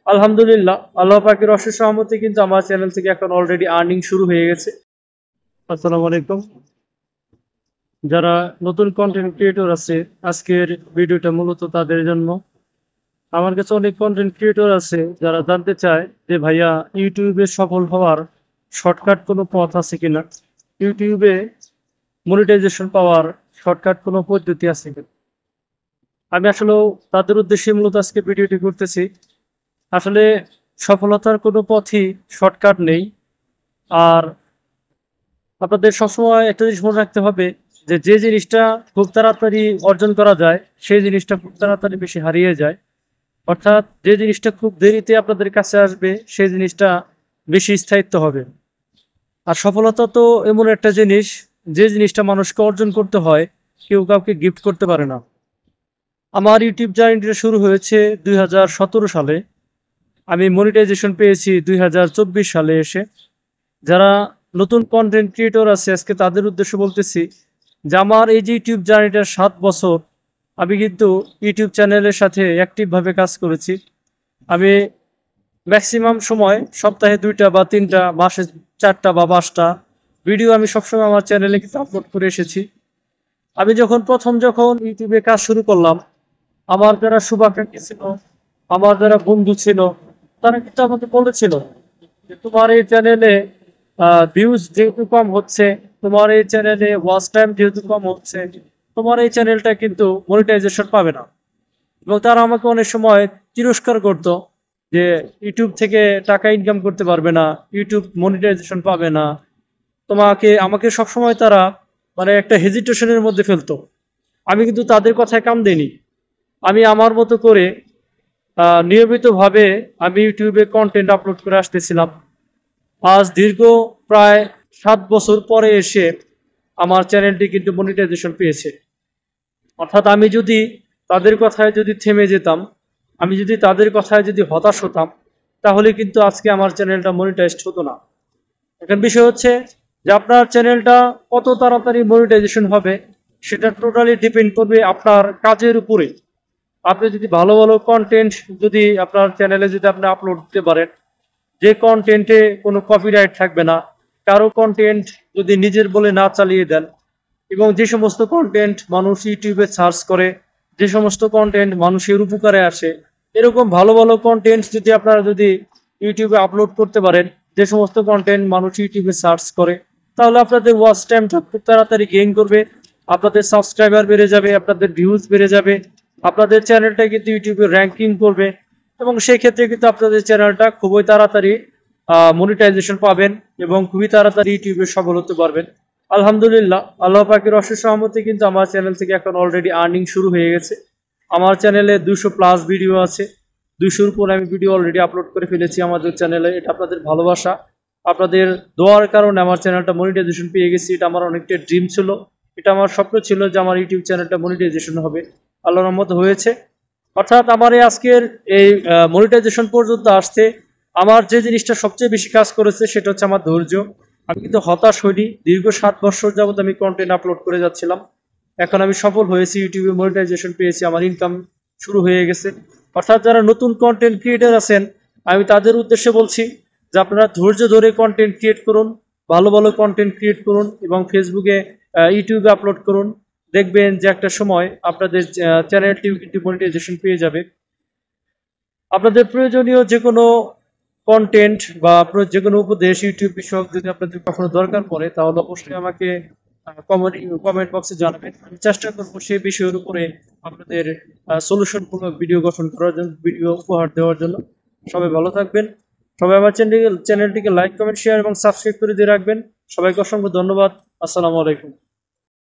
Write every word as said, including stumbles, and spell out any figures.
আলহামদুলিল্লাহ, আল্লাহ পাকের অশেষ রহমতে কিন্তু আমার চ্যানেল থেকে এখন অলরেডি আর্নিং শুরু হয়ে গেছে। আসসালামু আলাইকুম। যারা নতুন কন্টেন্ট ক্রিয়েটর আছে, আজকের ভিডিওটা মূলত তাদের জন্য। আমার কাছে অনেক কন্টেন্ট ক্রিয়েটর আছে যারা জানতে চায় যে ভাইয়া ইউটিউবে সফল হওয়ার শর্টকাট কোনো পথ আছে কিনা, ইউটিউবে মনিটাইজেশন পাওয়ার শর্টকাট কোনো পদ্ধতি আছে কিনা। আমি আসলে তাদের উদ্দেশ্যে মূলত আজকে ভিডিওটি করতেছি। আসলে সফলতার কোনো পথই শর্টকাট নেই। আর আপনাদের সবসময় একটা জিনিস মনে রাখতে হবে যে যে জিনিসটা খুব তাড়াতাড়ি অর্জন করা যায় সেই জিনিসটা খুব তাড়াতাড়ি বেশি হারিয়ে যায়। অর্থাৎ যে জিনিসটা খুব দেরিতে আপনাদের কাছে আসবে সেই জিনিসটা বেশি স্থায়িত্ব হবে। আর সফলতা তো এমন একটা জিনিস, যে জিনিসটা মানুষকে অর্জন করতে হয়, কেউ কাউকে গিফট করতে পারে না। আমার ইউটিউব জার্নিটা শুরু হয়েছে দুই হাজার সতেরো সালে। আমি মনিটাইজেশন পেয়েছি দুই হাজার চব্বিশ সালে এসে। যারা নতুন কন্টেন্ট ক্রিয়েটর আছে আজকে তাদের উদ্দেশ্যে বলতেছি যে আমার এই যে ইউটিউব জার্নিটার সাত বছর আমি কিন্তু ইউটিউব চ্যানেলের সাথে অ্যাক্টিভভাবে কাজ করেছি। আমি ম্যাক্সিমাম সময় সপ্তাহে দুইটা বা তিনটা, মাসে চারটা বা পাঁচটা ভিডিও আমি সবসময় আমার চ্যানেলে কিন্তু আপলোড করে এসেছি। আমি যখন প্রথম যখন ইউটিউবে কাজ শুরু করলাম, আমার যারা শুভাকাঙ্ক্ষী ছিল, আমার যারা বন্ধু ছিল, তারা কিন্তু আমাকে বলেছিল যে তোমার এই চ্যানেলে ভিউজ যেহেতু কম হচ্ছে, তোমার এই চ্যানেলে ওয়াচ টাইম যেহেতু কম হচ্ছে, তোমার এই চ্যানেলটা কিন্তু মনিটাইজেশন পাবে না। এবং তারা আমাকে অনেক সময় তিরস্কার করতো যে ইউটিউব থেকে টাকা ইনকাম করতে পারবে না, ইউটিউব মনিটাইজেশন পাবে না। তোমাকে আমাকে সবসময় তারা মানে একটা হেজিটেশনের মধ্যে ফেলতো। আমি কিন্তু তাদের কথায় কান দিইনি। আমি আমার মতো করে নিয়মিতভাবে আমি ইউটিউবে কন্টেন্ট আপলোড করে আসতেছিলাম। আজ দীর্ঘ প্রায় সাত বছর পরে এসে আমার চ্যানেলটি কিন্তু মনিটাইজেশন পেয়েছে। অর্থাৎ আমি যদি তাদের কথায় যদি থেমে যেতাম, আমি যদি তাদের কথায় যদি হতাশ হতাম, তাহলে কিন্তু আজকে আমার চ্যানেলটা মনিটাইজড হতো না। এখন বিষয় হচ্ছে যে আপনার চ্যানেলটা কত তাড়াতাড়ি মনিটাইজেশন হবে সেটা টোটালি ডিপেন্ড করবে আপনার কাজের উপরে। আপনি যদি ভালো ভালো কন্টেন্ট যদি আপনার চ্যানেলে যদি আপনি আপলোড দিতে পারেন, যে কন্টেন্টে কোনো কপিরাইট থাকবে না, কারো কন্টেন্ট যদি নিজের বলে না চালিয়ে দেন, এবং যে সমস্ত কন্টেন্ট মানুষ ইউটিউবে সার্চ করে, যে সমস্ত কন্টেন্ট মানুষের উপকারে আসে, এরকম ভালো ভালো কন্টেন্ট যদি আপনারা যদি ইউটিউবে আপলোড করতে পারেন, যে সমস্ত কন্টেন্ট মানুষ ইউটিউবে সার্চ করে, তাহলে আপনাদের ওয়াচ টাইমটা খুব তাড়াতাড়ি গেইন করবে, আপনাদের সাবস্ক্রাইবার বেড়ে যাবে, আপনাদের ভিউজ বেড়ে যাবে, আপনাদের চ্যানেলটা কিন্তু ইউটিউবে র্যাঙ্কিং করবে, এবং সেই ক্ষেত্রে কিন্তু আপনাদের চ্যানেলটা খুবই তাড়াতাড়ি মনিটাইজেশন পাবেন এবং খুবই তাড়াতাড়ি ইউটিউবে সফল হতে পারবেন। আলহামদুলিল্লাহ, আল্লাহ পাকের অশেষ রহমতে কিন্তু আমার চ্যানেল থেকে এখন অলরেডি আর্নিং শুরু হয়ে গেছে। আমার চ্যানেলে দুশো প্লাস ভিডিও আছে, দুশোর উপর আমি ভিডিও অলরেডি আপলোড করে ফেলেছি আমাদের চ্যানেলে। এটা আপনাদের ভালোবাসা, আপনাদের দোয়ার কারণে আমার চ্যানেলটা মনিটাইজেশন পেয়ে গেছি। এটা আমার অনেকটা ড্রিম ছিল, এটা আমার স্বপ্ন ছিল যে আমার ইউটিউব চ্যানেলটা মনিটাইজেশন হবে, আল্লাহর রহমতে হয়েছে। অর্থাৎ আমার এই আজকের এই মনিটাইজেশন পর্যন্ত আসতে আমার যে জিনিসটা সবচেয়ে বেশি কাজ করেছে সেটা হচ্ছে আমার ধৈর্য। আমি কিন্তু হতাশ হইনি। দীর্ঘ সাত বছর যাবত আমি কন্টেন্ট আপলোড করে যাচ্ছিলাম, এখন আমি সফল হয়েছি, ইউটিউবে মনিটাইজেশন পেয়েছি, আমার ইনকাম শুরু হয়ে গেছে। অর্থাৎ যারা নতুন কন্টেন্ট ক্রিয়েটর আছেন, আমি তাদের উদ্দেশ্যে বলছি যে আপনারা ধৈর্য ধরে কন্টেন্ট ক্রিয়েট করুন, ভালো ভালো কন্টেন্ট ক্রিয়েট করুন এবং ফেসবুকে ইউটিউবে আপলোড করুন। দেখবেন যে একটা সময় আপনাদের চ্যানেলটিও কিন্তু মনিটাইজেশন পেয়ে যাবে। আপনাদের প্রয়োজনীয় যে কোনো কন্টেন্ট বা যে কোনো উপদেশ ইউটিউব বিষয়ক যদি আপনাদের কখনো দরকার পড়ে, তাহলে অবশ্যই আমাকে কমেন্ট কমেন্ট বক্সে জানাবেন। আমি চেষ্টা করবো সেই বিষয়ের উপরে আপনাদের সলিউশন মূলক ভিডিও গঠন করার জন্য, ভিডিও উপহার দেওয়ার জন্য। সবাই ভালো থাকবেন, সবাই আমার চ্যানেল চ্যানেলটিকে লাইক, কমেন্ট, শেয়ার এবং সাবস্ক্রাইব করে দিয়ে রাখবেন। সবাইকে অসংখ্য ধন্যবাদ। আসসালামু আলাইকুম।